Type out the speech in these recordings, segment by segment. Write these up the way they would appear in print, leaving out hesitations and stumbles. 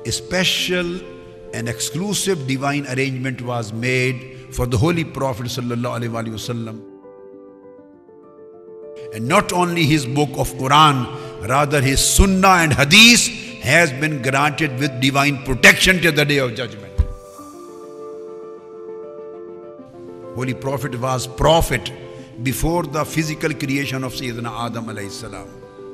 a special and exclusive divine arrangement was made for the Holy Prophet sallallahu alaihi wasallam. And not only his book of Quran, rather his Sunnah and Hadith has been granted with divine protection till the Day of Judgment. Holy Prophet was prophet before the physical creation of Sayyidina Adam alayhi salam.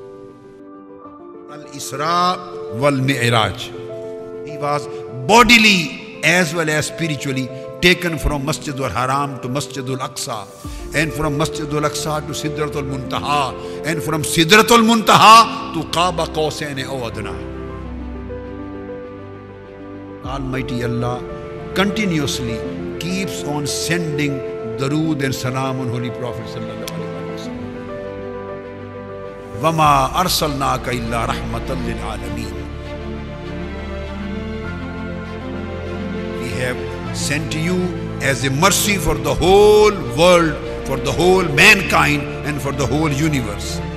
Al-Isra wal-Mi'raj. He was bodily as well as spiritually taken from Masjidul Haram to Masjidul Aqsa, and from Masjidul Aqsa to Sidratul Muntaha, and from Sidratul Muntaha to Qaba Qawsain aw Adna. Almighty Allah continuously keeps on sending darood and salam on Holy Prophet sallallahu alaihi wasallam. Wama arsalnaka illa rahmatan lil alameen. We have sent you as a mercy for the whole world, for the whole mankind, and for the whole universe.